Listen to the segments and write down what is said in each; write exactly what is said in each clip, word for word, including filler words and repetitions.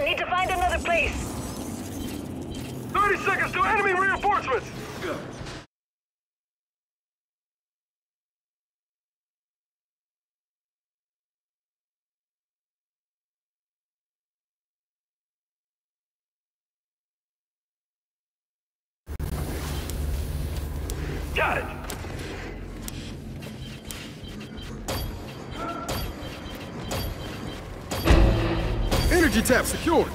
Need to find another place. thirty seconds to enemy reinforcements! Got it! Energy tap secured.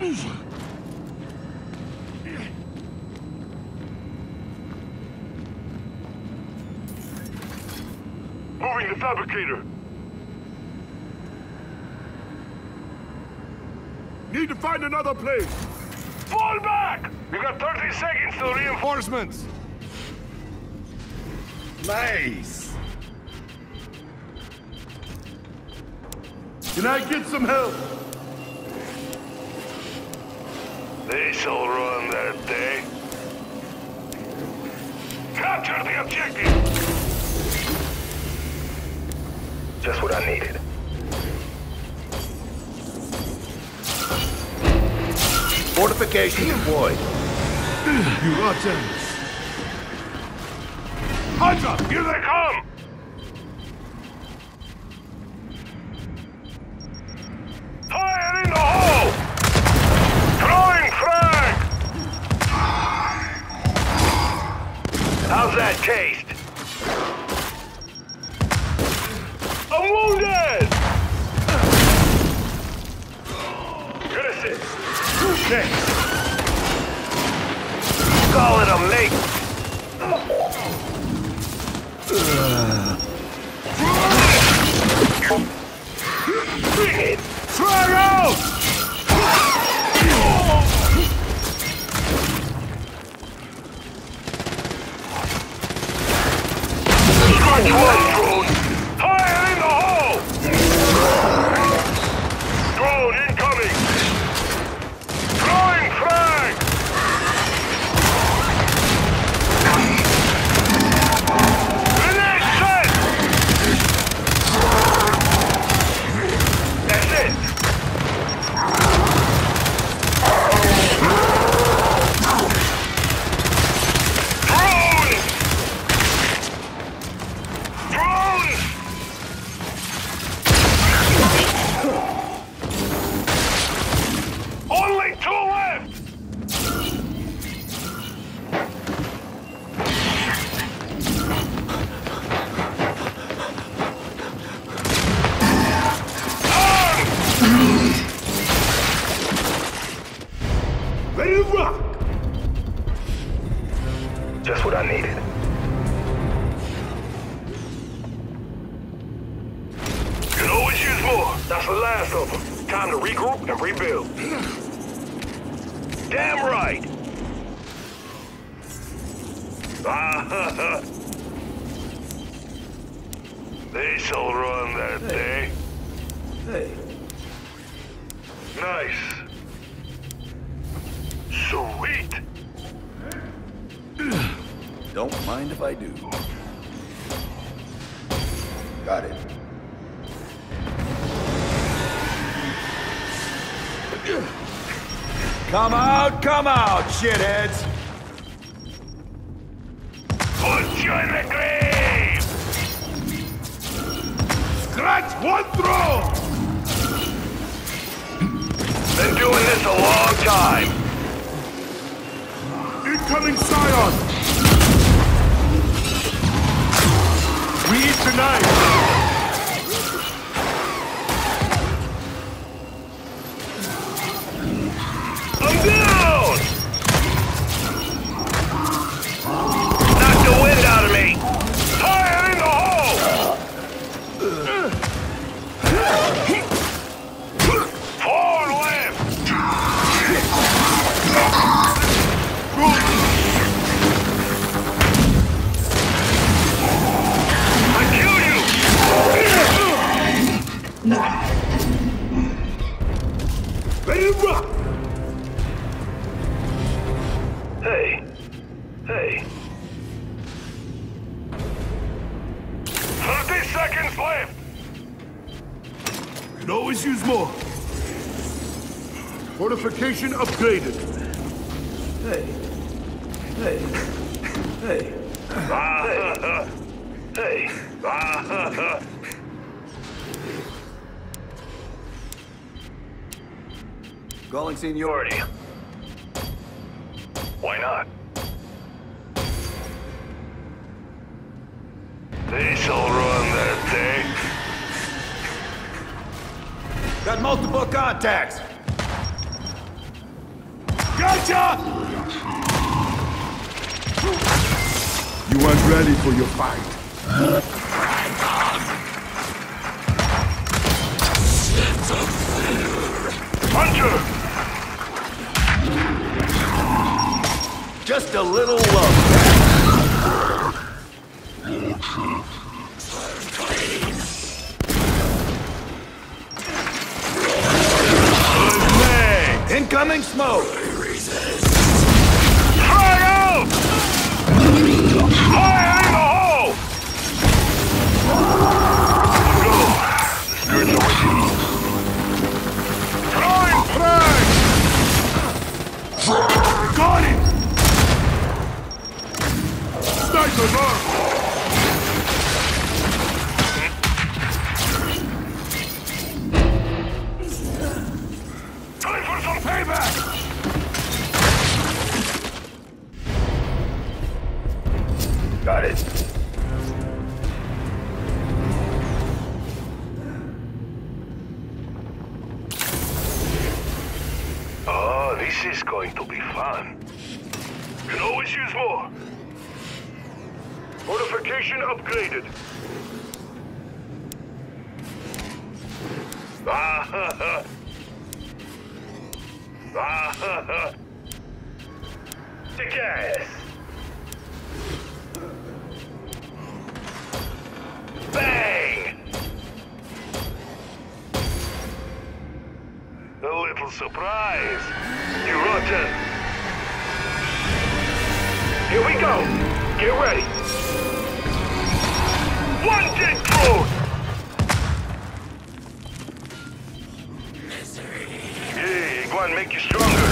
Moving the fabricator. Need to find another place. Fall back! We got thirty seconds to reinforcements. Nice. Can I get some help? They shall run that day. Capture the objective! Just what I needed. Fortification deployed. You are generous. Hunter, here they come! Fire in the hole! Throwing frag! How's that taste? I'm wounded! Good assist. Thanks. Call it a mate. Bring it! Frag out! Strike one, drone! Fire in the hole! Drone incoming! Throwing frag! Grenade set! That's it! Drone! Drone! Only two left! Ready to rock. Just what I needed. Can always use more. That's the last of them. Time to regroup and rebuild. Damn right. Ah, they shall run that Hey. day. Hey, Nice. Sweet. don't mind if I do. Got it. Come out, come out, shitheads! Put you in the grave! Scratch one throw. Been doing this a long time. Incoming Scion. We eat tonight. I'm down! Knock the wind out of me! Fire in the hole! Four left! I kill you! Ready to rock. Hey. Hey. thirty seconds left! Can always use more. Fortification upgraded. Hey, hey, hey. Ah, hey. Ah, Calling seniority. why not? They shall run that day. Got multiple contacts. Gotcha! You aren't ready for your fight. Hunter! Just a little love. Incoming smoke! Fire out! Fire in the hole! Let's go. The skirts are with you. Throwing flag! Got it! Sniper's arm! Payback! Got it. Oh, this is going to be fun. Can always use more. Fortification upgraded. Ah ha ha. Ah ha ha. The gas. Bang! A little surprise. You rotten. Here we go. Get ready. One dead drone. Yeah, go and make you stronger.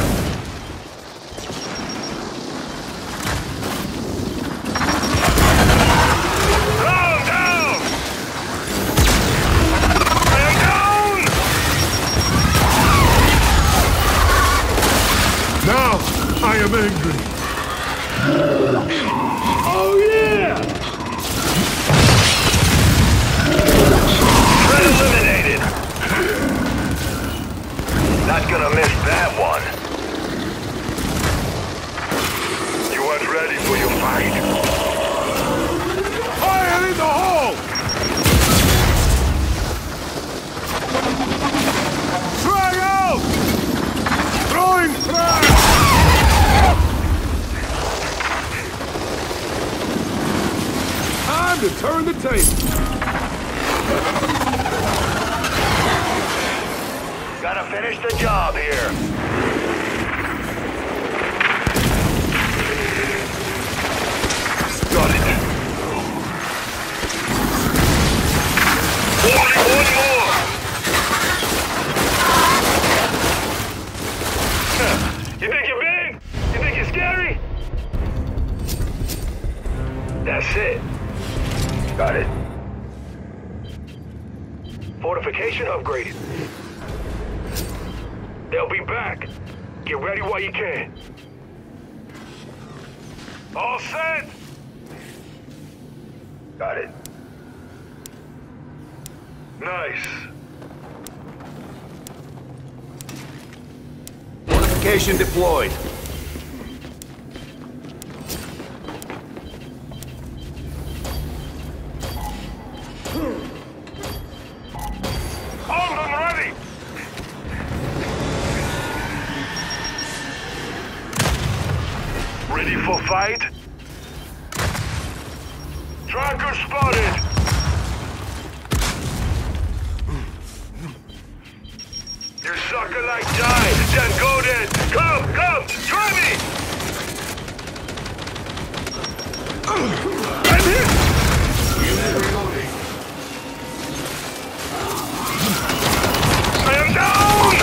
Now, I am angry. Oh, yeah! Threat eliminated. Not gonna miss that one. You weren't ready for your fight. Fire in the hole! Frag out! Throwing frag! Time to turn the table. Gotta finish the job here. Got it. Only one more. Huh. You think you're big? You think you're scary? That's it. Got it. Fortification upgraded. They'll be back. Get ready while you can. All set? Got it. Nice. Fortification deployed. Armed and ready. Ready for fight? Tracker spotted! Your sucker like died, then go then! Come, come, try me! I'm hit! I am down!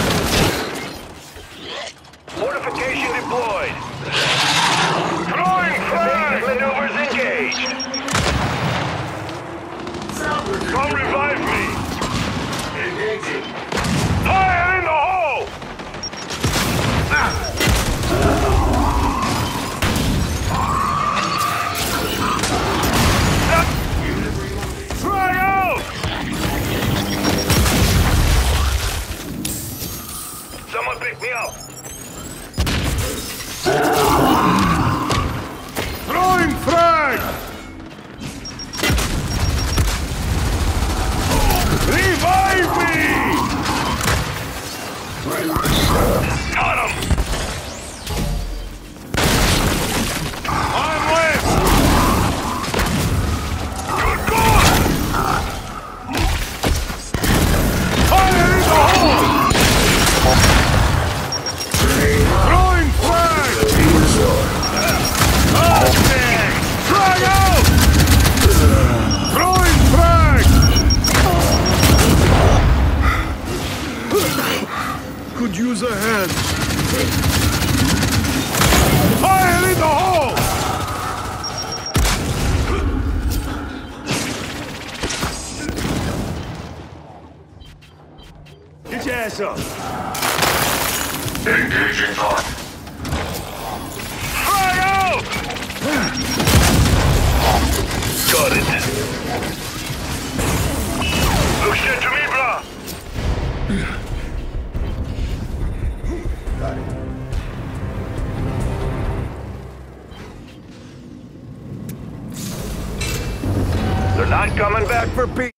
Fortification deployed. Throwing flag! Maneuvers engaged. Come revive me! Engaging. Fire in the hole! Try out! Someone pick me up! Revive me! Got him! I'm left! Good God! Fire in the hole! Throwing flag! Okay! Flag out! Throwing flag! Could use a hand. Fire in the hole! Get your ass up! Engaging thought. Fire out! Got it. Look shit to me, brah! Got it. They're not coming back for peace.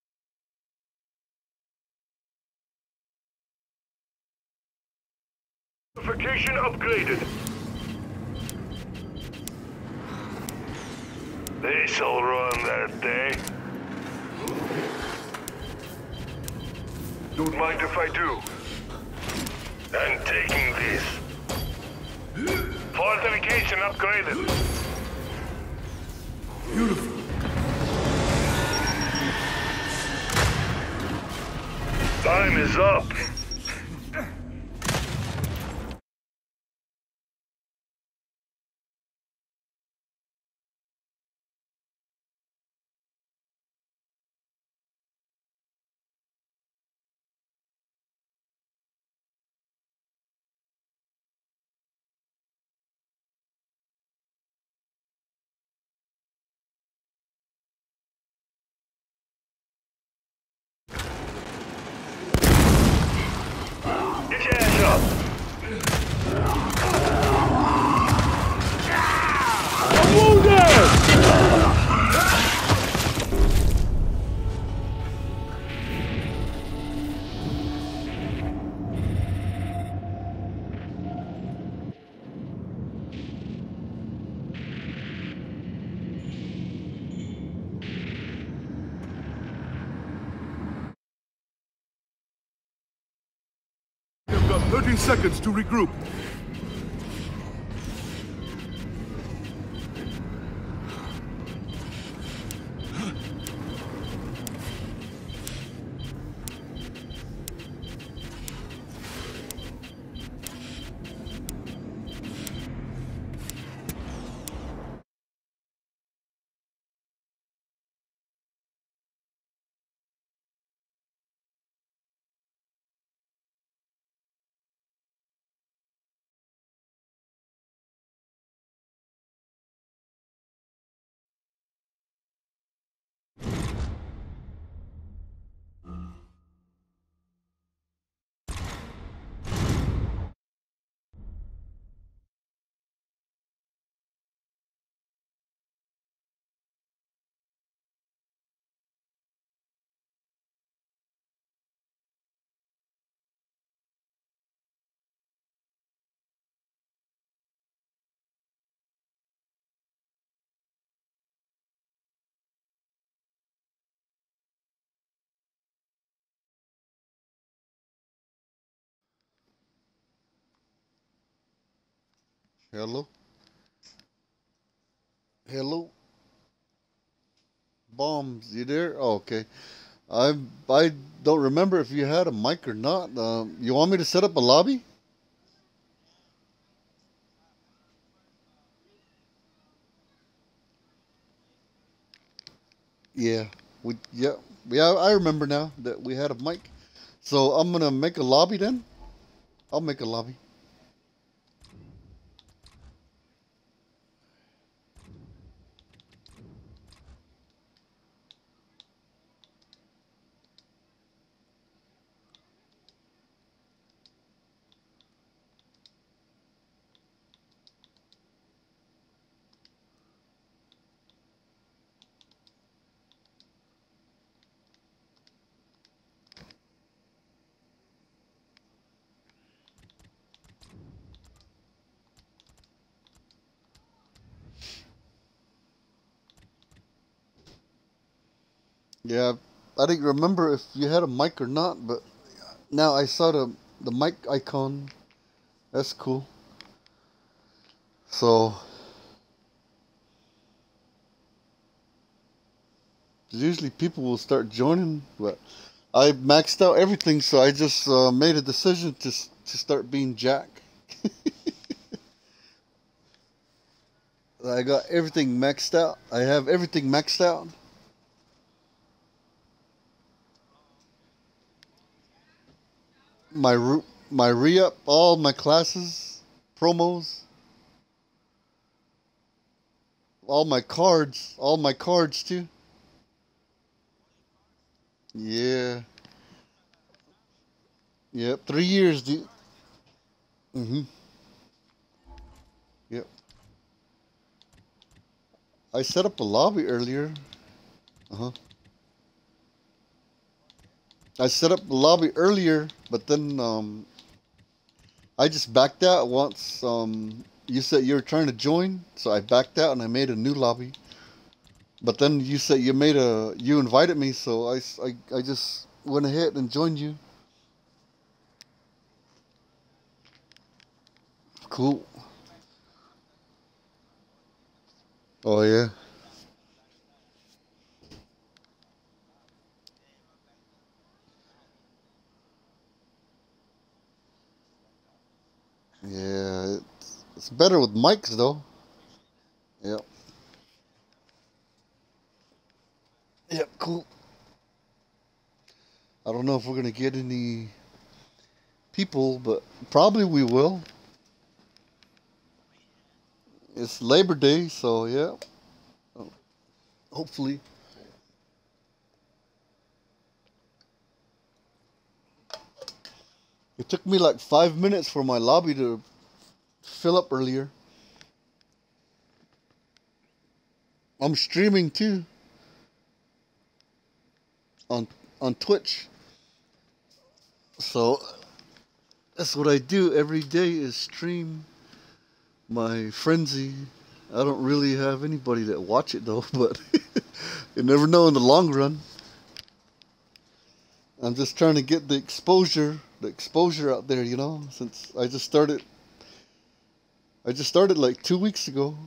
Fortification upgraded. This'll run that day. Don't mind if I do. I'm taking this. Fortification upgraded. Beautiful. Time is up. Get your ass up. I'm wounded! You've got thirty seconds to regroup. Hello? Hello? Bombs, you there? Oh, okay. I I don't remember if you had a mic or not. Um, you want me to set up a lobby? Yeah. We yeah yeah I remember now that we had a mic. So I'm gonna make a lobby then. I'll make a lobby. Yeah, I didn't remember if you had a mic or not, but now I saw the the mic icon. That's cool. So usually people will start joining, but I maxed out everything, so I just uh, made a decision to s- to start being Jack. I got everything maxed out. I have everything maxed out. My re- my re-up, all my classes, promos, all my cards, all my cards too. Yeah, yep. Three years, dude. Mhm. Yep. I set up a lobby earlier. Uh huh. I set up the lobby earlier, but then um, I just backed out once. Um, you said you were trying to join, so I backed out and I made a new lobby. But then you said you made a, you invited me, so I, s- I, I just went ahead and joined you. Cool. Oh yeah. Yeah, it's, it's better with mics though. Yep. Yep. Cool. I don't know if we're gonna get any people, but probably we will. It's Labor Day, so yeah. Hopefully. It took me like five minutes for my lobby to fill up earlier. I'm streaming too on on Twitch. So that's what I do every day is stream my frenzy. I don't really have anybody that watch it though, but you never know in the long run. I'm just trying to get the exposure, the exposure out there, you know, since I just started I just started like two weeks ago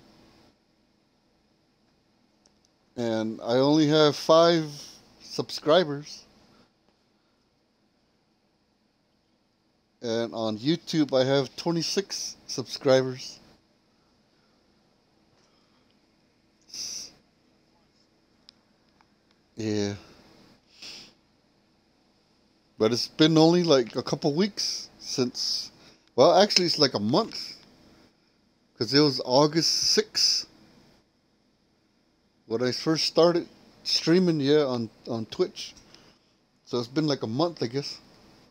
and I only have five subscribers. And on YouTube I have twenty-six subscribers. Yeah. But it's been only like a couple weeks since, well, actually, it's like a month. Because it was August sixth when I first started streaming, yeah, on, on Twitch. So it's been like a month, I guess.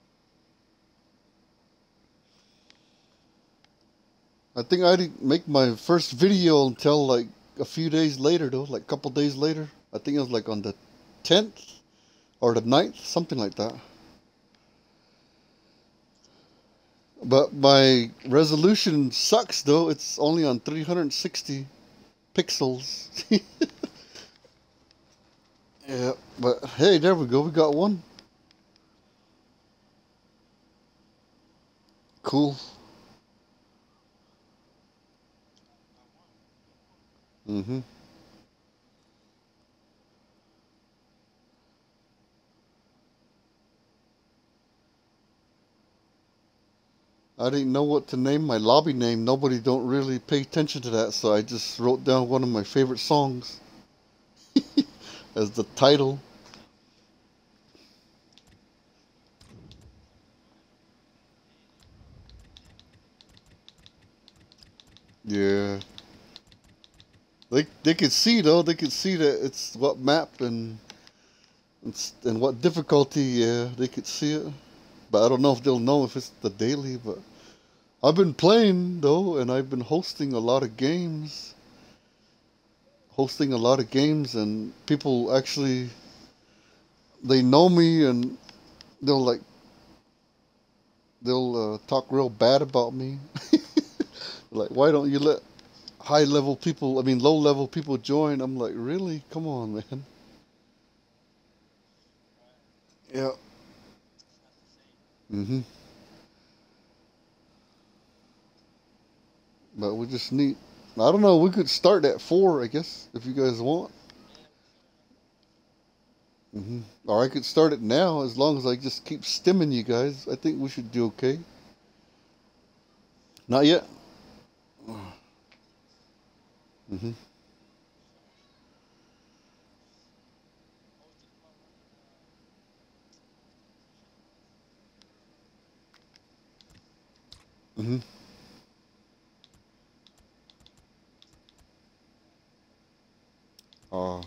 I think I didn't make my first video until like a few days later, though, like a couple days later. I think it was like on the tenth or the ninth, something like that. But my resolution sucks, though. It's only on three hundred sixty pixels. Yeah, but hey, there we go. We got one. Cool. Mm-hmm. I didn't know what to name my lobby name. Nobody don't really pay attention to that, so I just wrote down one of my favorite songs as the title. Yeah. They they could see though. They could see that it's what map and it's, and what difficulty. Yeah, they could see it. But I don't know if they'll know if it's the daily. But I've been playing though, and I've been hosting a lot of games. Hosting a lot of games, and people actually they know me, and they'll like they'll uh, talk real bad about me. Like, why don't you let high level people, I mean low level people join? I'm like, really? Come on, man. Yeah. Mm-hmm. But we just need, I don't know, we could start at four, I guess, if you guys want. Mm-hmm. Or I could start it now, as long as I just keep stimming you guys. I think we should do okay. Not yet. Mm-hmm. Mm-hmm. Oh.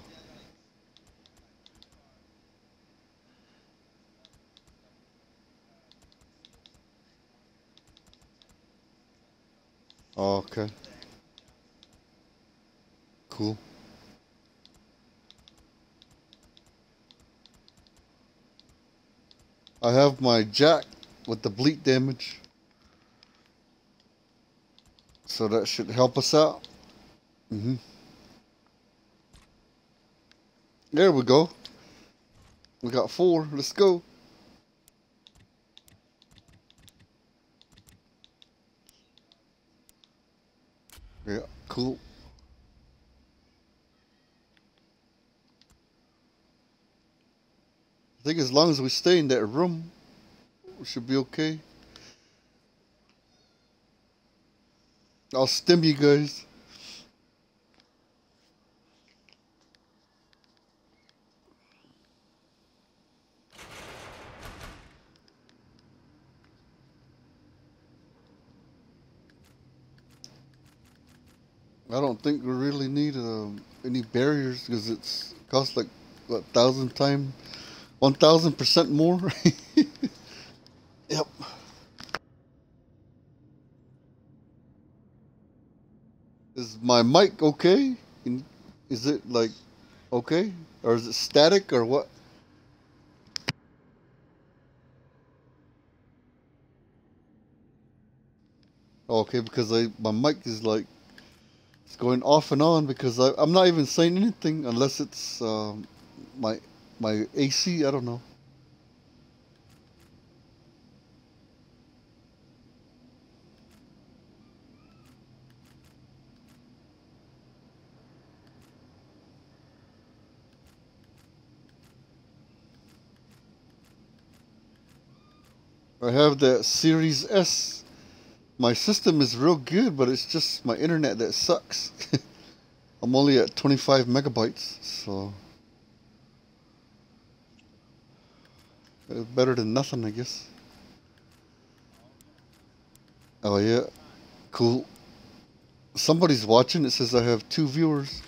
Oh, okay. Cool. I have my jack with the bleed damage. So that should help us out. Mm-hmm. There we go. We got four. Let's go. Yeah, cool. I think as long as we stay in that room, we should be okay. I'll stim you guys. I don't think we really need um, any barriers because it's costs like what thousand time, one thousand percent more. Yep. Is my mic okay? Is it like okay, or is it static or what? Okay, because I my mic is like it's going off and on because I, I'm not even saying anything unless it's um, my my A C. I don't know. I have the Series S. My system is real good, but it's just my internet that sucks. I'm only at twenty-five megabytes, so it's better than nothing, I guess. Oh yeah, cool. Somebody's watching. It says I have two viewers.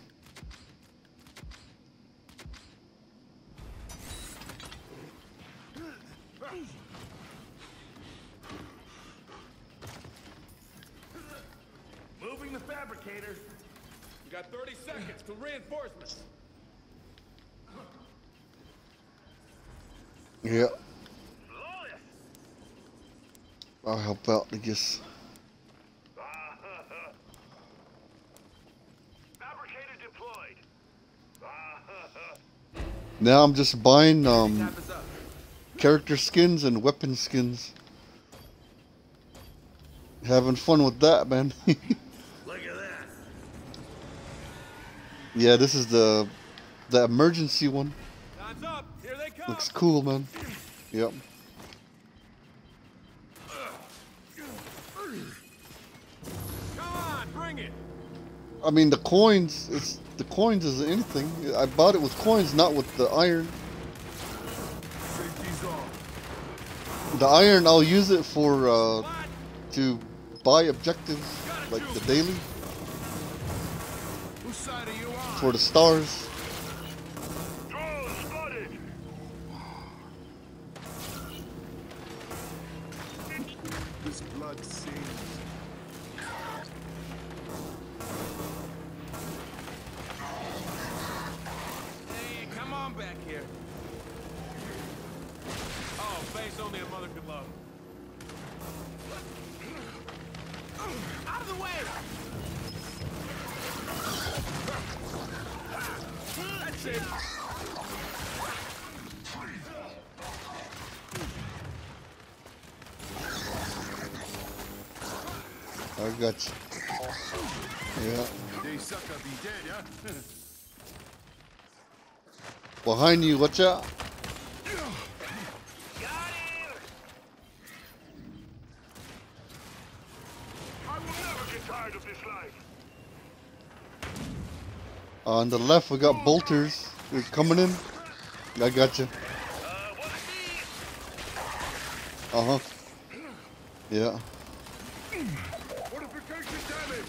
Moving the fabricator. You got thirty seconds to reinforcements. Yeah. I'll help out, I guess. Fabricator deployed. Now I'm just buying um, character skins and weapon skins. Having fun with that, man. Look at that. Yeah, this is the the emergency one. Time's up. Here they come. Looks cool, man. Yep. Come on, bring it. I mean, the coins, it's the coins isn't anything. I bought it with coins, not with the iron. Safety's off. The iron, I'll use it for uh, to buy objectives like the daily Whose side are you on? for the stars. Drone spotted. This blood sings. Hey, come on back here. Oh, face only a mother could love. Out of the way! That's it. I got you. Yeah. They sucker be dead, huh? Behind you, watch out. Got him! I will never get tired of this life. On the left, we got bolters. They're coming in. I got you. Uh, what's these? Uh huh. Yeah. Fortification damage!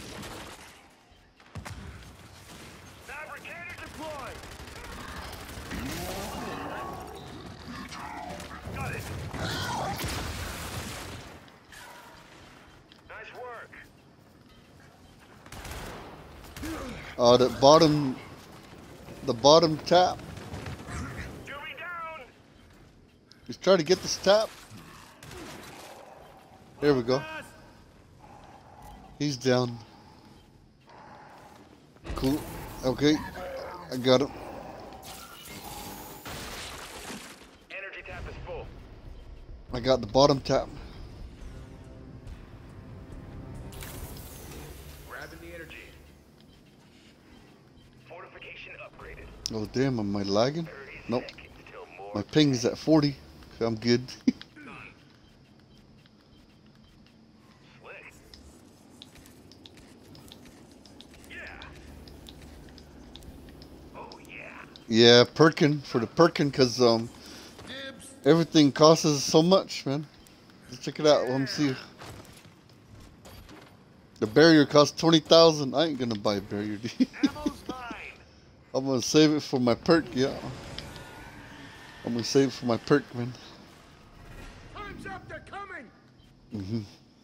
Fabricator deployed. Got it. Nice work. Uh, the bottom, the bottom tap. Do me down. Just try to get this tap. There we go. He's down. Cool. Okay. I got him. Energy tap is full. I got the bottom tap. Grabbing the energy. Fortification upgraded. Oh damn, am I lagging? thirty Nope. seconds till more. My ping's at forty. So I'm good. Slick. Yeah. Oh yeah. Yeah, Perkin for the Perkin, cause um Dibs! everything costs us so much, man. Let's check it out. Let me see. The barrier costs twenty thousand. I ain't gonna buy a barrier, dude. Ammo's mine. I'm gonna save it for my perk, yeah. I'm gonna save it for my perk, man. Time's up, they're coming! hmm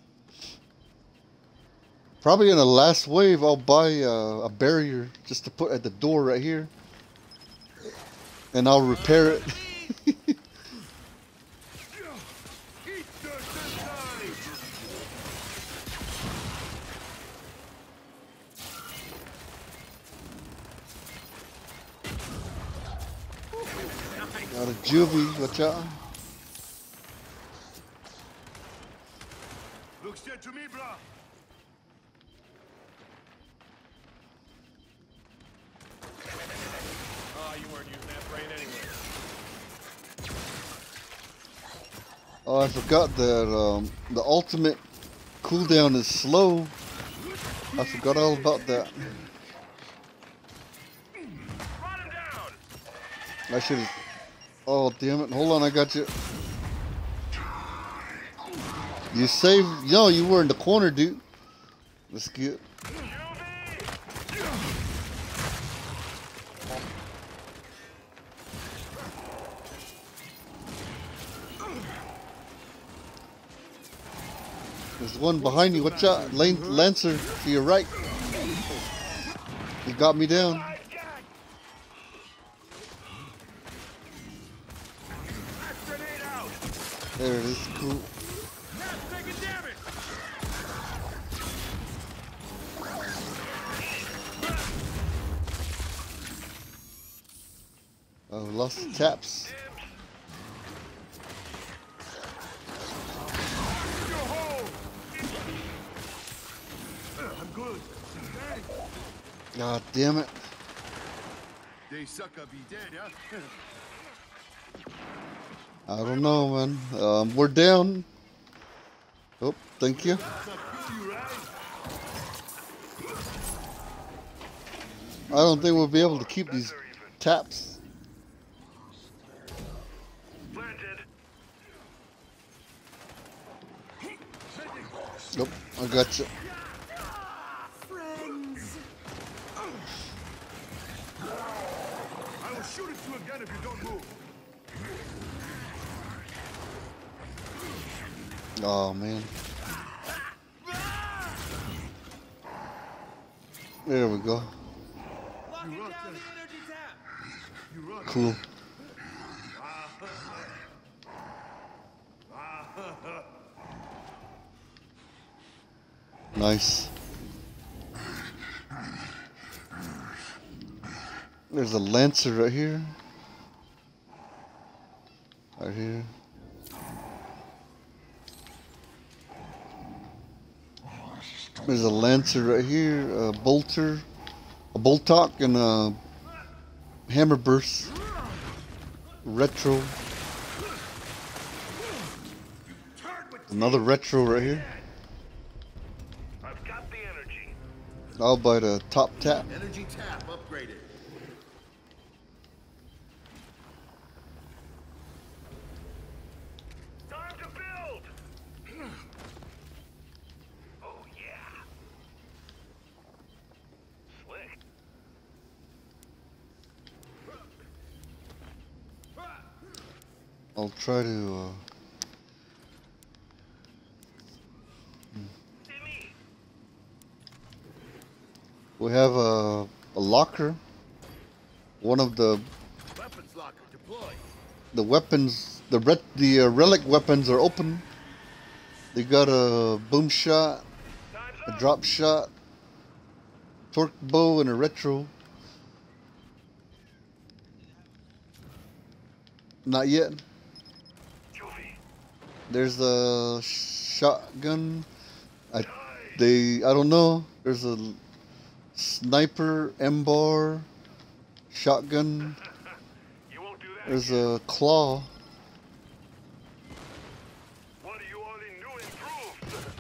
Probably in the last wave, I'll buy uh, a barrier just to put at the door right here, and I'll repair it. Eat the sunlight! Got a juvie, watch out. Looks dead to me, brah. Oh, you weren't using that brain anyway. Oh, I forgot that um, the ultimate cooldown is slow. I forgot all about that. Run him down. I should have. Oh, damn it. Hold on, I got you. You saved. No, you were in the corner, dude. That's good. There's one behind you. Watch out. Lane, Lancer to your right. He got me down. Grenade out. There it is. Cool. That's taking damage. Oh, lost the taps. I'm good. God damn it. They sucker be dead, huh? I don't know, man. Um, we're down. Oh, thank you. I don't think we'll be able to keep these taps. Planted. Nope, I got you. I will shoot at you again if you don't move. Oh, man. There we go. Locking down the energy tap. You run. Cool. Nice. There's a Lancer right here. Right here. There's a Lancer right here, a Bolter, a Boltok, and a Hammerburst. Retro. Another Retro right here. I've got the energy. I'll buy the top tap. Energy tap upgraded. Time to build. Oh yeah. Slick. I'll try to. Uh, we have a, a locker. One of the Weapons locker deployed. the weapons, the ret, the uh, relic weapons are open. They got a boom shot, a drop shot, torque bow, and a retro. Not yet. There's a shotgun. I they I don't know. There's a sniper, M-bar, shotgun. You won't do that. There's a claw. What are you all in new improved?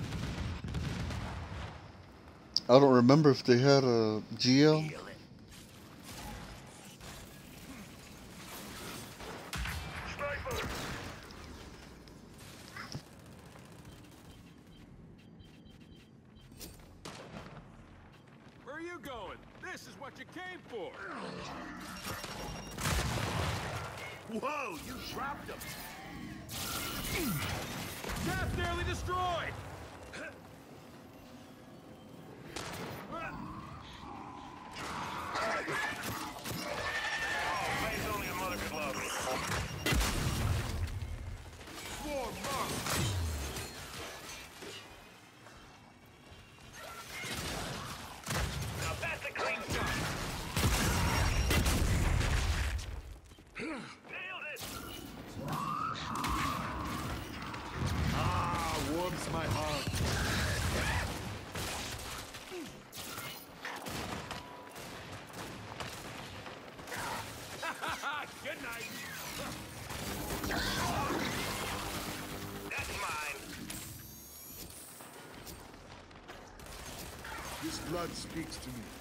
I don't remember if they had a G L. Sniper. Where are you going? This is what you came for. Whoa, you dropped him. Gas nearly destroyed. Mine's only a mother could love. More marks. Now that's a clean shot. Nailed it. Ah, warms my heart. Good night. That's mine. This blood speaks to me.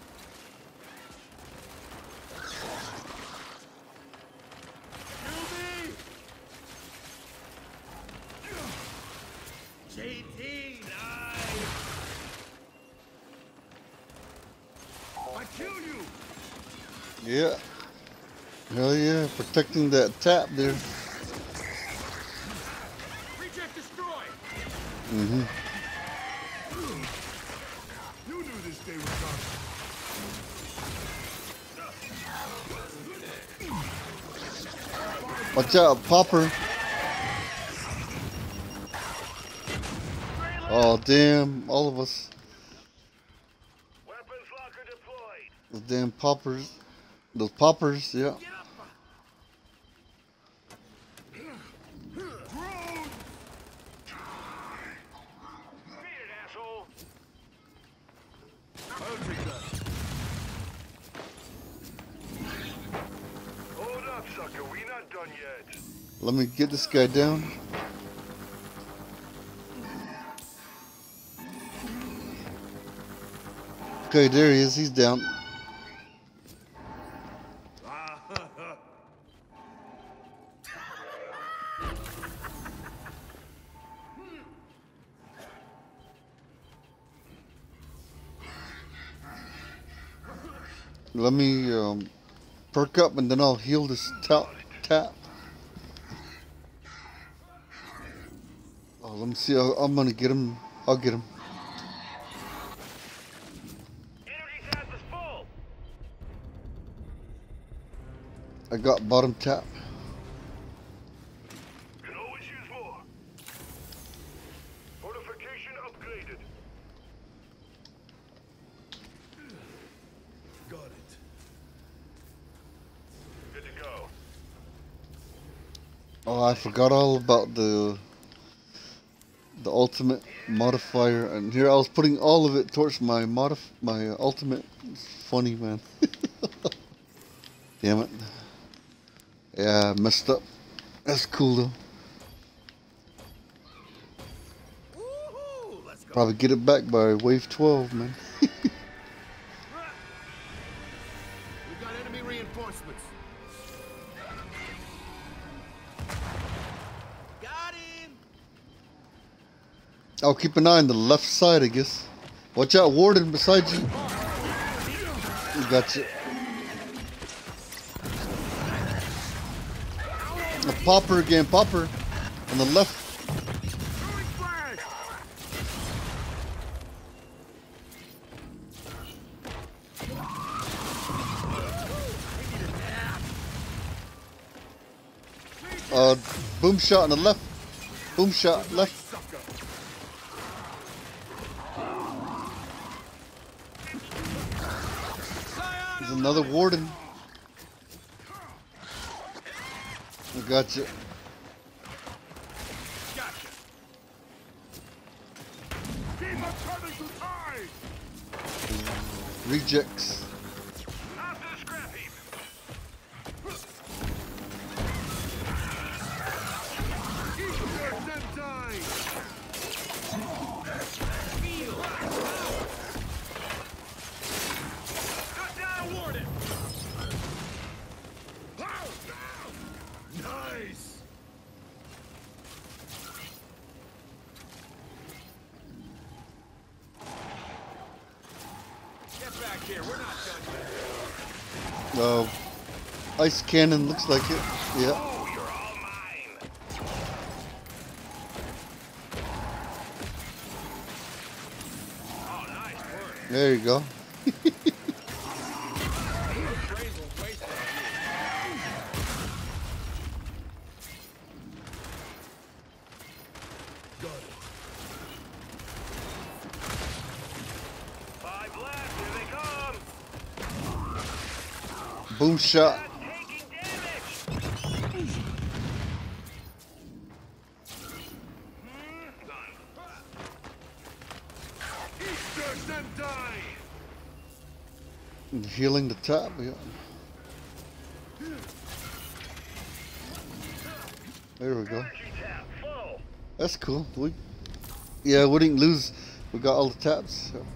Kill me! J T, nice! I kill you! Yeah. Hell yeah, protecting that tap there. Reject destroyed! Mm-hmm. You knew this day was coming. Watch out, Popper. Oh damn, all of us. Weapons locker deployed. Those damn poppers. Those poppers, yeah. Beat it, asshole. I'll take that. Hold up, sucker. We not done yet. Let me get this guy down. Okay, there he is. He's down. Let me um, perk up and then I'll heal this tap. tap. Oh, let me see. I'll, I'm gonna get him. I'll get him. Energy tap is full. I got bottom tap. Can always use more. Fortification upgraded. Got it. Good to go. Oh, I forgot all about the the ultimate modifier, and here I was putting all of it towards my modif my ultimate. It's funny, man. Damn it. Yeah, I messed up. That's cool though. Probably get it back by wave twelve, man. We got enemy reinforcements. Got him. I'll keep an eye on the left side, I guess. Watch out, Warden beside you. We got you. A popper again, popper on the left. Uh, boom shot on the left. Boom shot left. There's another Warden. I got you. Gotcha. Keep on turning to tide. Rejects. After the scrap heap. Keep your Sentai. Cut down a warden. Nice. Get back here. We're not done yet. Uh, ice cannon looks like it. Yeah. Oh, you're all mine. Oh, nice work. There you go. Five left. Here they come. Boom shot. Taking damage. Hmm, done. Easter Sentai. Healing the top. Yeah. There we go. Energy tap full. That's cool. We, yeah, we didn't lose. We got all the taps. So.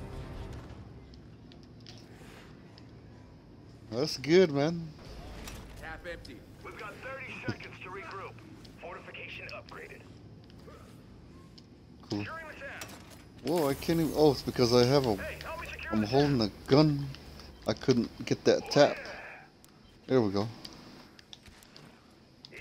That's good, man. Tap empty. We've got thirty seconds to regroup. Fortification upgraded. Cool. Securing the tap. Whoa, I can't even. Oh, it's because I have a. Hey, help me secure I'm the holding a gun. I couldn't get that tap. There we go. Yeah.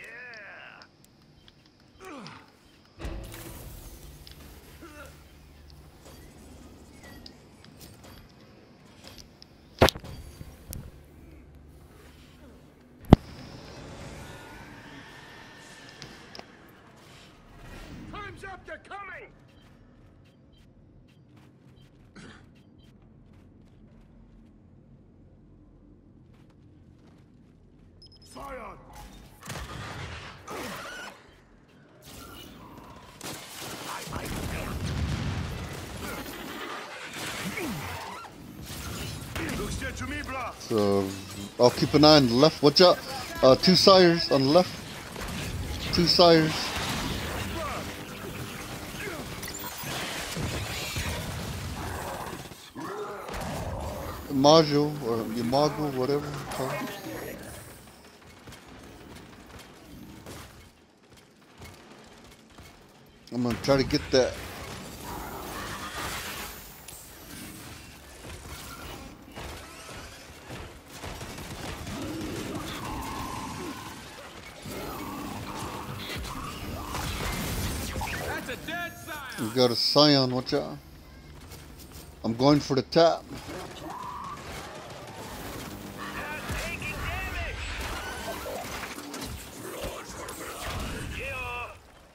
Time's up. They're coming. Scion. Looks good to me, bro. So I'll keep an eye on the left. Watch out. Uh, two sires on the left. Two sires. Module or Yamago, whatever. it's called. I'm gonna try to get that. That's a dead Scion. We got a Scion, watch out. I'm going for the tap. Taking damage. Get off.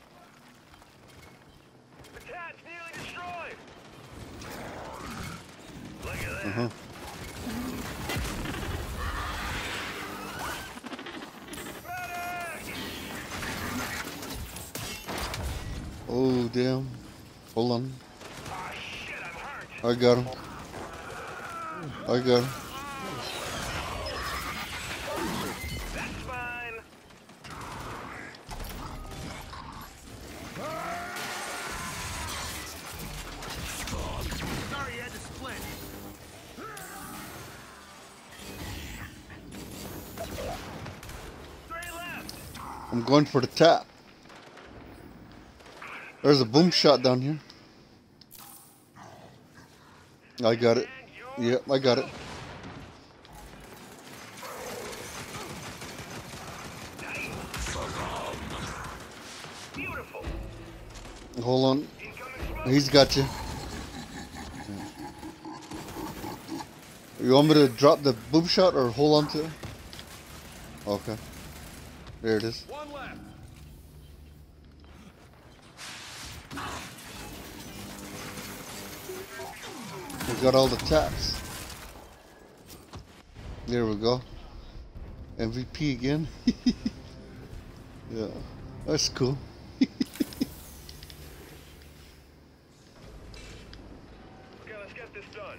The tat's nearly destroyed. Look at that. Uh-huh. Medic! Oh, damn. Hold on. Ah, shit, I'm hurt. I got him. I got him. That's fine. Sorry you had to split. Three left. I'm going for the tap. There's a boom shot down here. I got it. Yep, I got it. Beautiful. Hold on. Incoming smoke. He's got you. You want me to drop the boom shot or hold on to it? Okay. There it is. One left. We got all the taps. There we go. M V P again. Yeah, that's cool. Okay, let's get this done.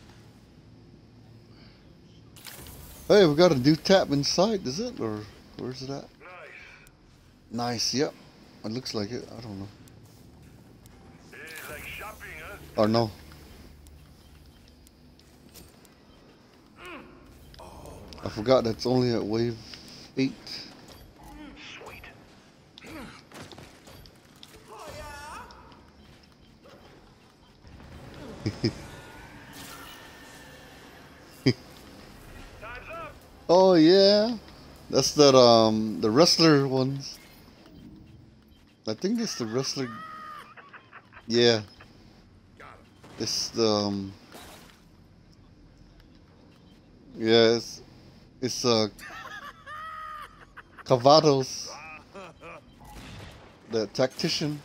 Hey, we got a new tap inside, is it? Or where's it at? Nice. Nice, yep. It looks like it. I don't know. It's like shopping, huh? Or no. I forgot that's only at wave eight. Sweet. Time's up. Oh yeah, that's that um the wrestler ones. I think it's the wrestler. Yeah, it's the um, yeah it's it's uh Cavados, the tactician.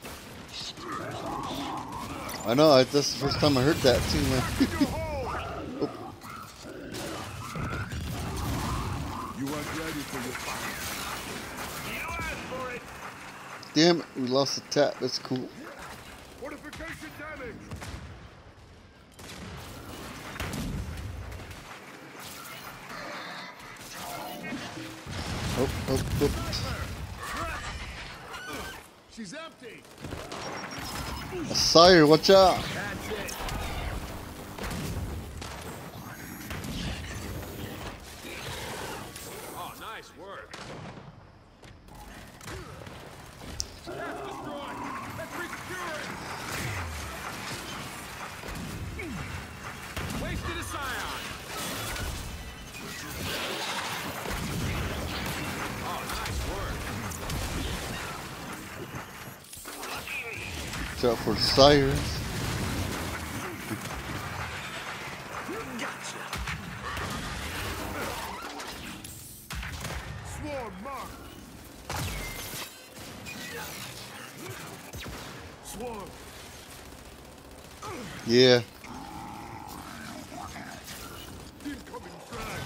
I know. I, that's the first time I heard that too, man. You aren't ready for your fight. You asked for it. Damn it, we lost the tap. That's cool. Fortification damage. Oh, oh, oh. She's empty. Sire, watch out. That's it. Oh, nice work. That's destroyed. Let's resecure it. Wasted a scion. Oh, nice work. Lucky me. Watch out for sires. Gotcha. Swarm mark. Swarm. Yeah. Incoming frag.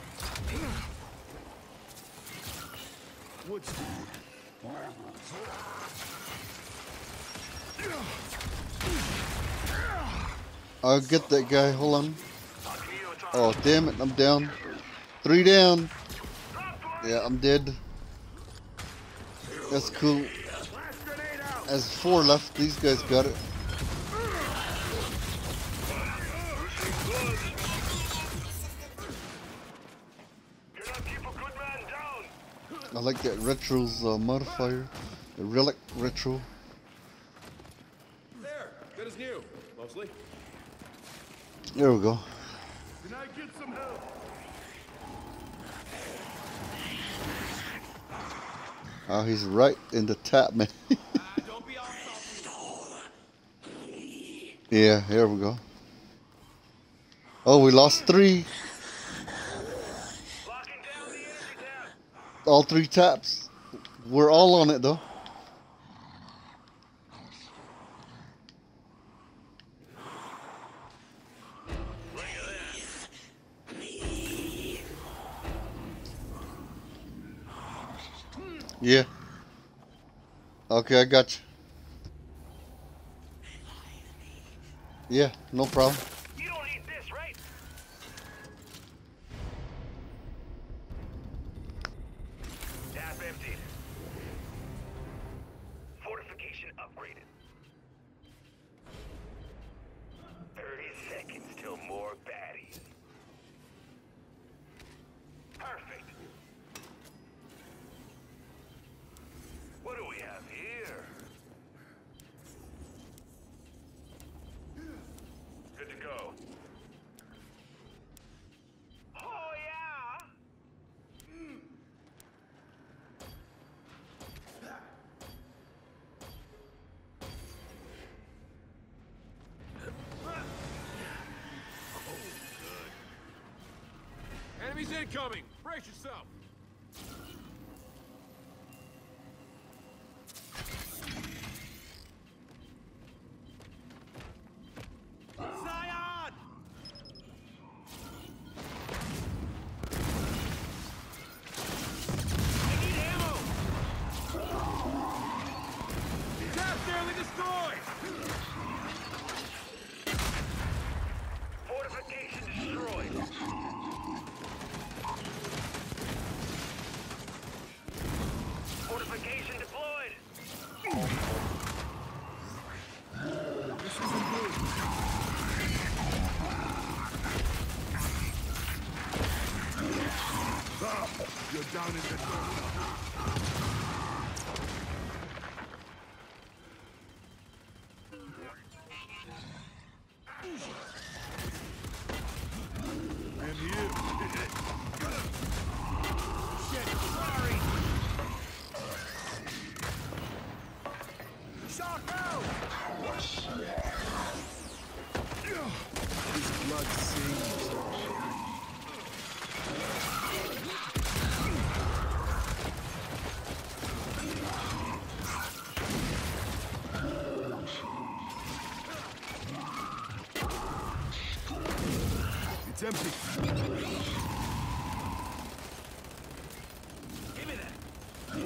What's I'll get that guy. Hold on. Oh, damn it. I'm down. Three down. Yeah, I'm dead. That's cool. There's four left. These guys got it. Cannot keep a good man down. I like that retro's uh, modifier. The relic retro. There, good as new, mostly. There we go. Can I get some help? Oh, he's right in the tap, man. Uh, don't be all salty. Yeah, here we go. Oh, we lost three. Locking down the energy tap. All three taps. We're all on it, though. Look at that. Yeah. Okay, I got you. Yeah, no problem. You don't need this, right? Tap emptied. Fortification upgraded. thirty seconds till more baddies. Perfect. What do we have here? Good to go. Oh, yeah! Enemies incoming! Brace yourself! Zion! I need ammo! Tap nearly destroyed! Fortification destroyed. Fortification deployed. You're down in the dirt. I am here. Shit, sorry! Shock out! This blood sings. It's empty. Give me that!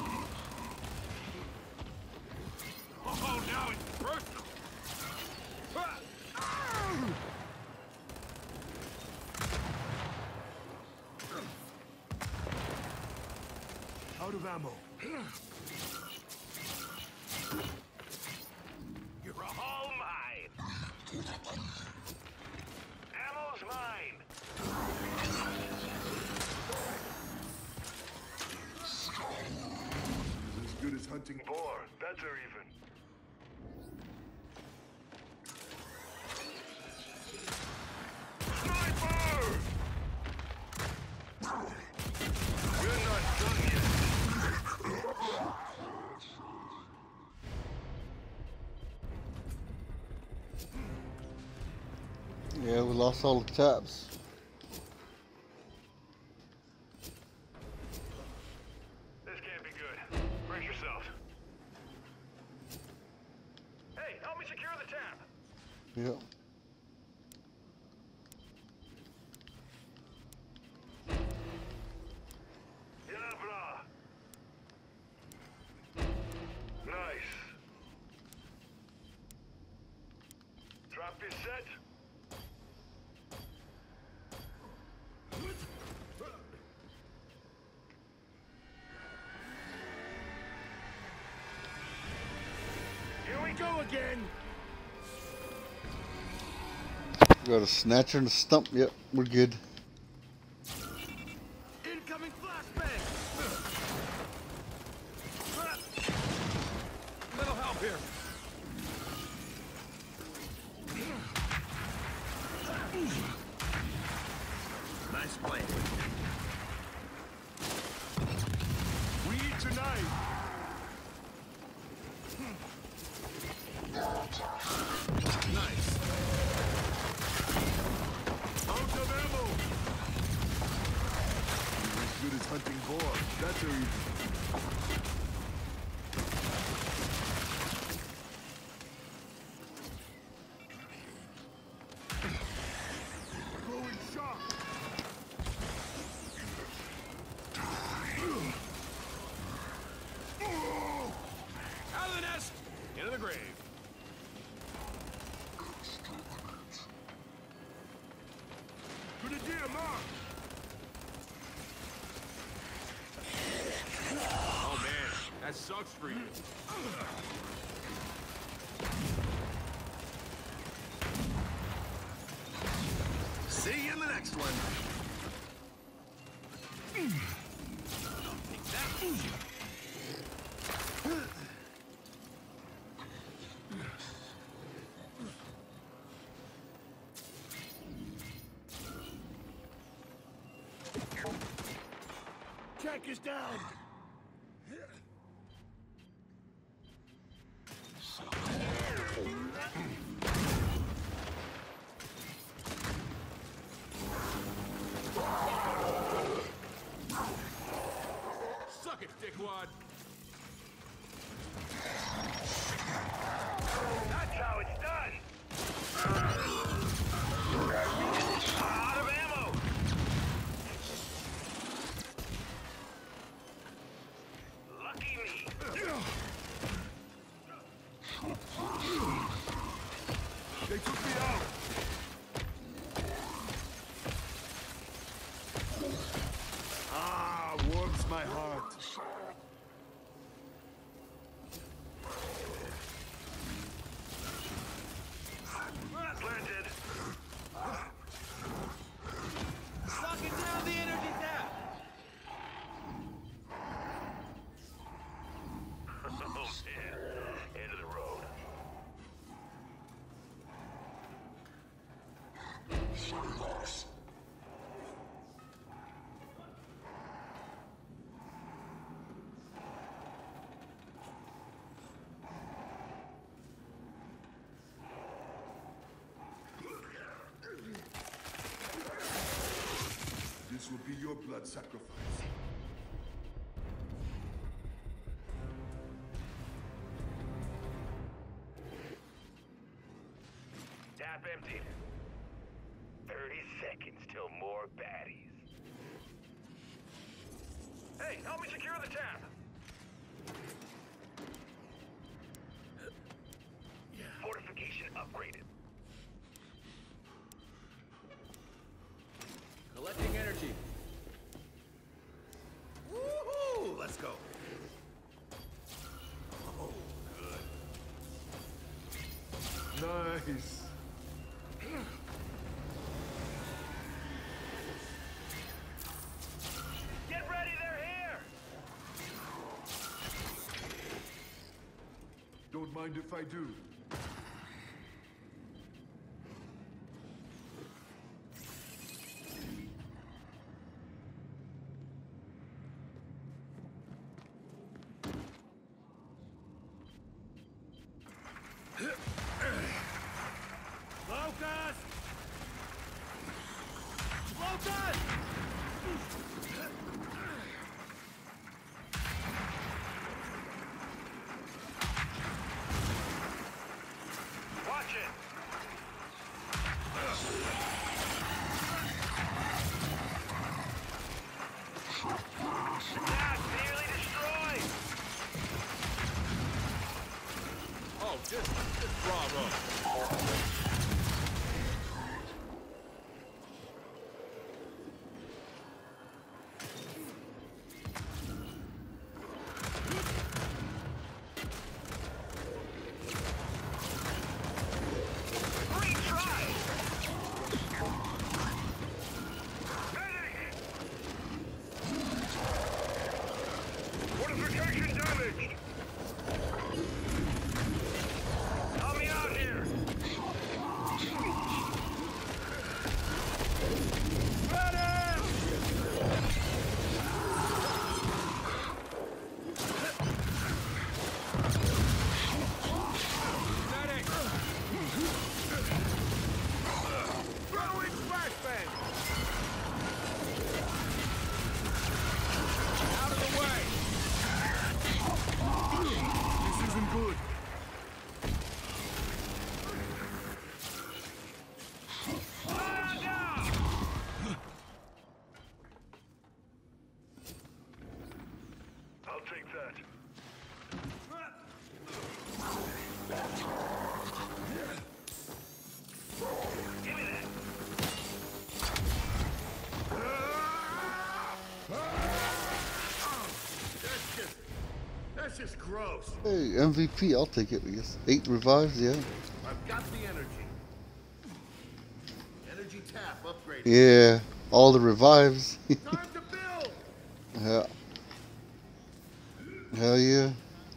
Oh, now it's personal! Out of ammo. You're all mine. Ammo's mine. As good as hunting. Four. That's her even. Sniper! You're not done yet. Yeah, we lost all the taps. This can't be good. Brace yourself. Hey, help me secure the tap. Yep. Yeah, brah. Nice. Drop your set. Here we go again. Got a snatcher and a stump. Yep, we're good. Incoming flashbang! Little help here. Nice play. We eat tonight. Nice. Out of ammo. You're as good as hunting boar. That's her even. Glowing shock. Out of the nest, into the grave. sucks for you. See you in the next one. Take that. Jack is down. Suck it, dickwad. That's how it's done. Out of ammo. Lucky me. They took me out! Ah, warms my heart. Planted. Sucking down the energy tap. Oh, man. End of the road. This will be your blood sacrifice. Tap emptied. thirty seconds till more baddies. Hey, help me secure the tap. Fortification upgraded. Collecting energy. Woohoo! Let's go. Nice. Get ready, they're here! Don't mind if I do. Locust! Locust! Watch it! That's nearly destroyed! Oh, just, just bravo. Retry! Medic! Fortification damaged! Help me out here! gross. Hey, M V P, I'll take it, I guess. Eight revives, yeah. I've got the energy. Energy tap upgraded. Yeah, all the revives. Time to build. Yeah. Hell yeah.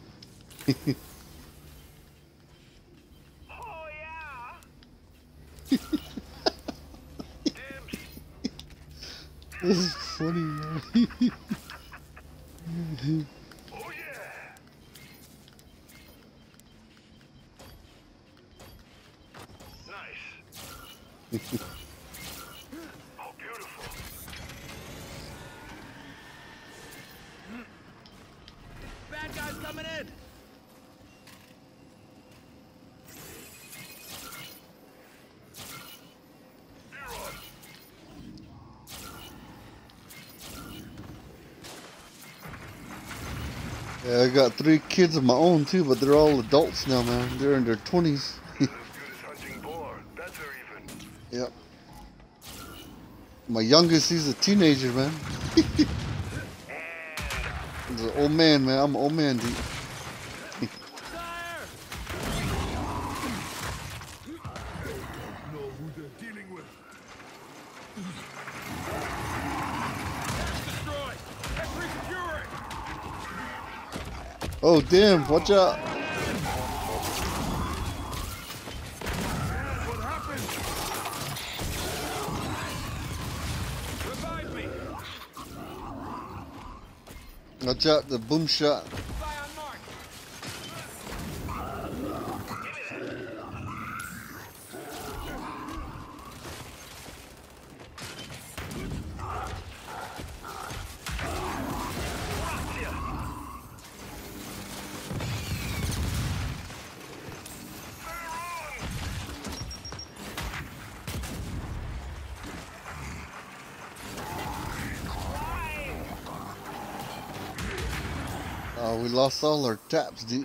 Oh, yeah. This is funny, man. Oh, yeah. Nice. Oh, beautiful. Bad guys coming in. Yeah, I got three kids of my own too, but they're all adults now, man. They're in their twenties. As good as hunting boar. Better even. Yep. My youngest, he's a teenager, man. He's an old man, man. I'm an old man, dude. Fire! Know who they're dealing with. That's destroyed. Let's resecure it. Oh, damn. Watch out. What happened? Revive me. Watch out. The boom shot. Fire on mark. Oh, we lost all our taps, dude.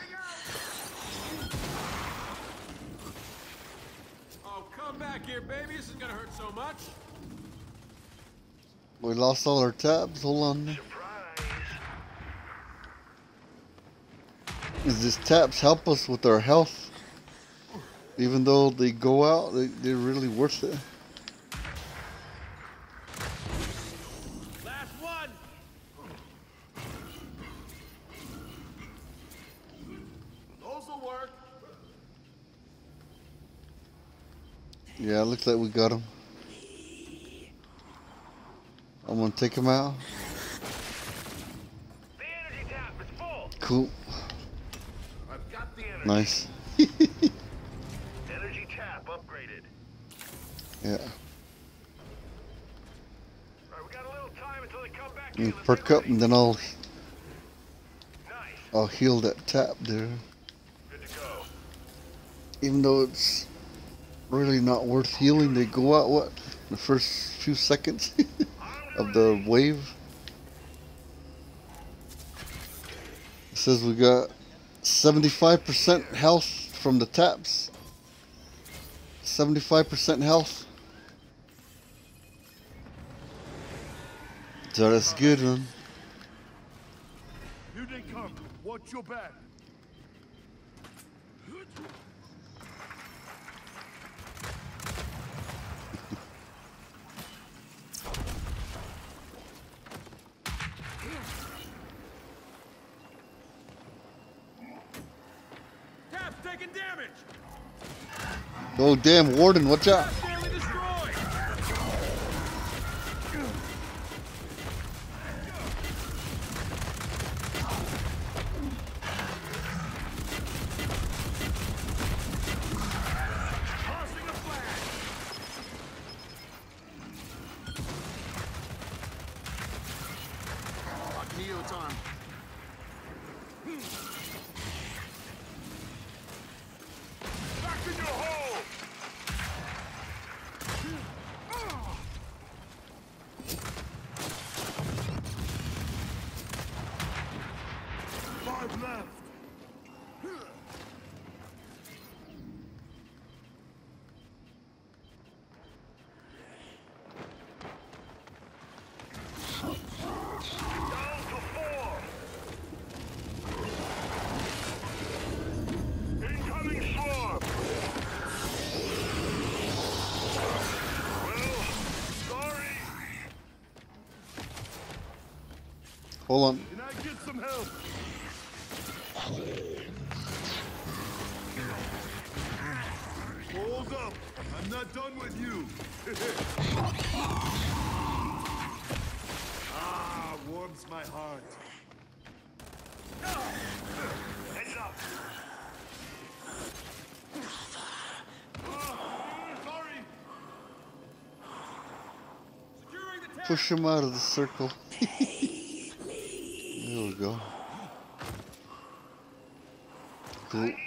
Oh, come back here, baby. This is gonna hurt so much. We lost all our tabs. Hold on. Surprise. Is these taps help us with our health? Even though they go out, they, they're really worth it. Last one. Those will work. Yeah, looks like we got him. I'm gonna take him out. The energy tap is full. Cool. I've got the energy. Nice. Energy tap upgraded. Yeah. All right, we got a little time until they come back in. And Let's perk get up ready. and then I'll Nice. I'll heal that tap there. Good to go. Even though it's really not worth healing, they go out what? The first few seconds of the wave. It says we got seventy-five percent health from the taps. seventy-five percent health. So that's good, man. Here they come. Watch your back. Tap's taking damage. Oh damn, Warden, watch out. Tap's nearly destroyed. Tossing a flag. Lock Neo time. Back in your hole. Hold on. Can I get some help? Hold up. I'm not done with you. Ah, warms my heart. Heads up. Sorry. Securing the town. Push him out of the circle. There we go. Cool. Need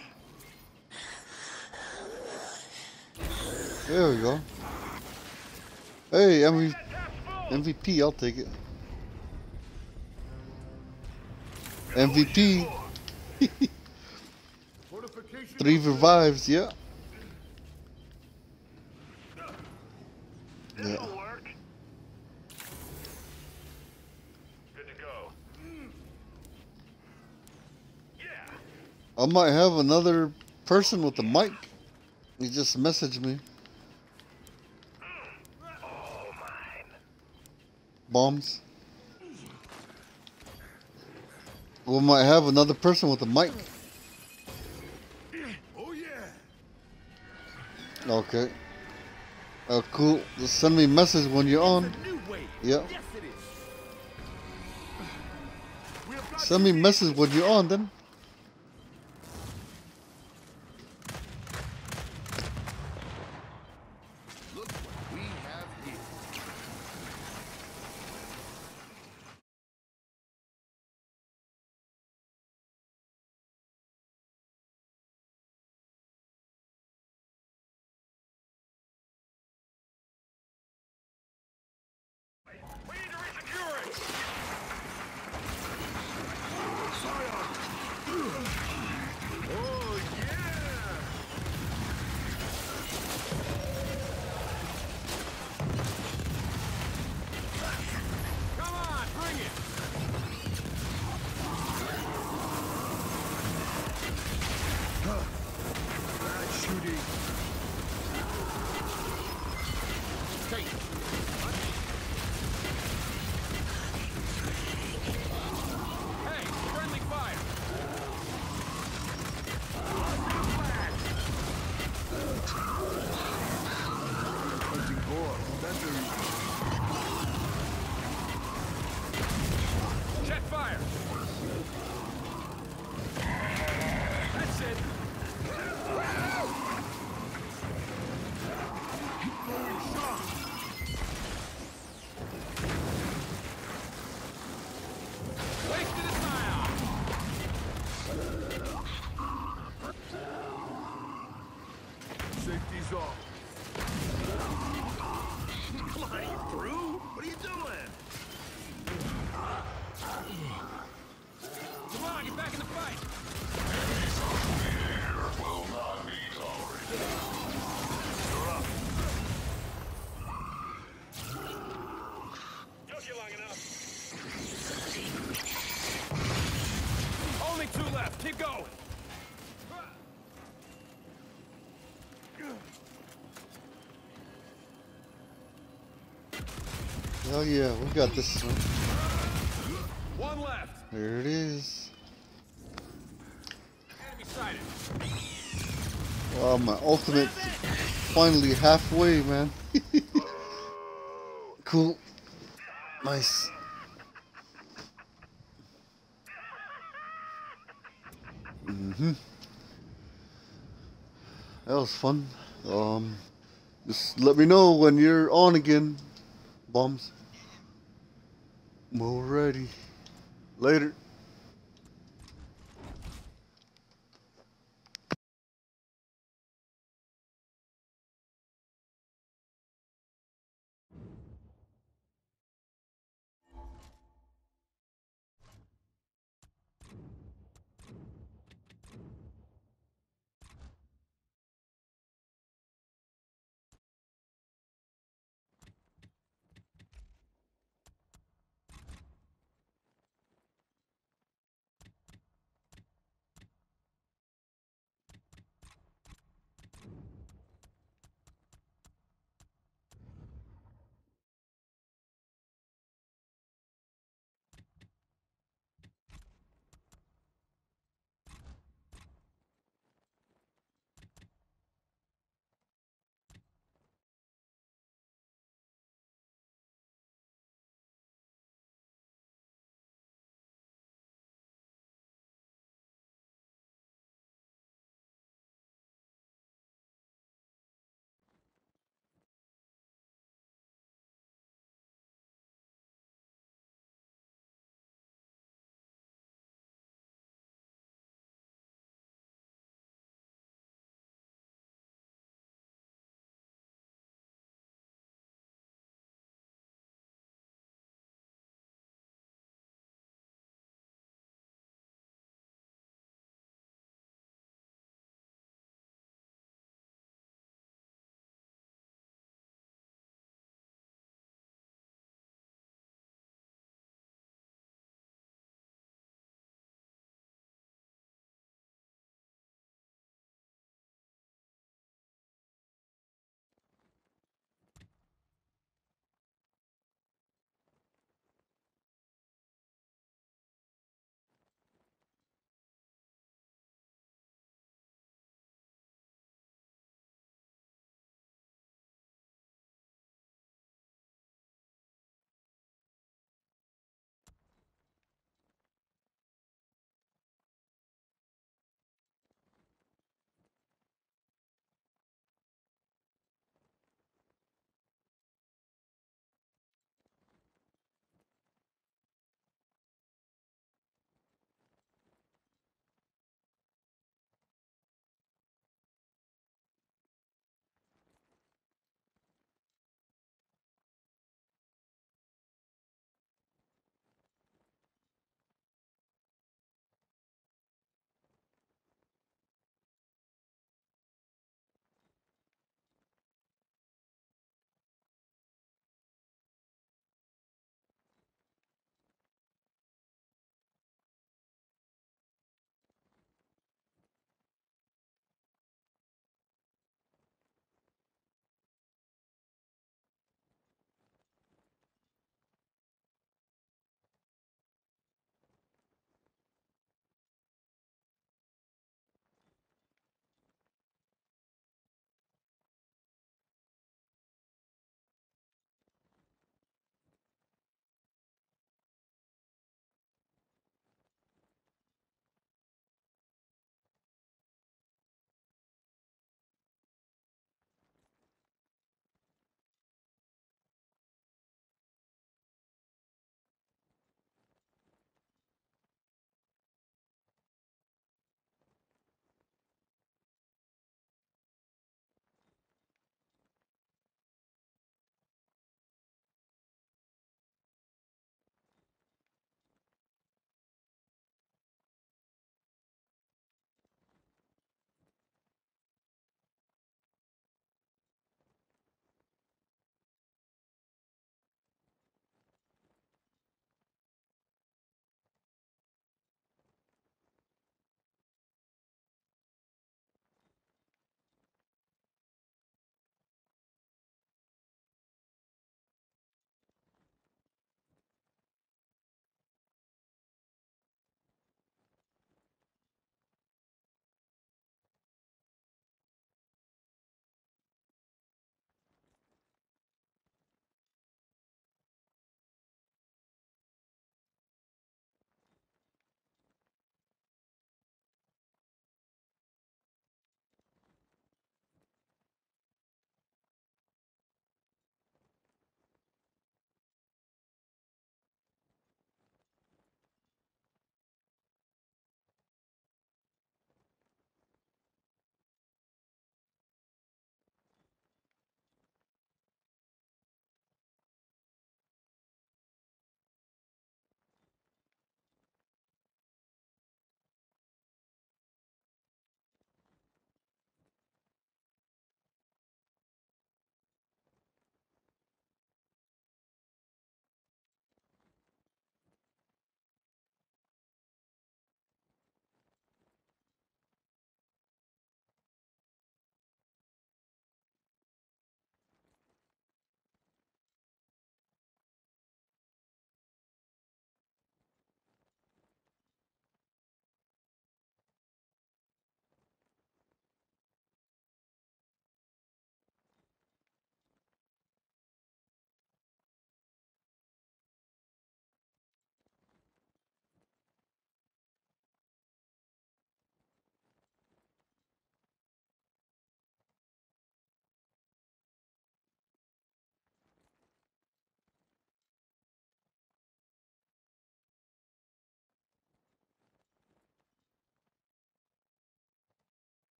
this. There we go. Hey, M V P. That tap's full. M V P, I'll take it. M V P, Fortification. three revives, yeah. This'll Yeah. work. Good to go. Yeah. I might have another person with the mic. He just messaged me. Oh, mine. Bombs. We might have another person with a mic. Oh yeah. Okay. Oh, cool. Just send me a message when you're on. New way. Yeah. Yes, it is. We have got Send me a message when you're on then. Look what we have here. We need to resecure it. Oh yeah. Come on, bring it. Bad shooting. Take it. Hey, friendly fire. Hunting boar. That's very Check fire. That's it. Wasted a fire. Safety's off. Come on, you through? What are you doing? Come on, get back in the fight. Took you long enough. Only two left. Keep going. Hell yeah, we got this one. One left. There it is. Enemy sighted. Wow, my ultimate finally halfway, man. Cool. Nice. Mm-hmm. That was fun. Um, just let me know when you're on again, bombs. Alrighty. Later.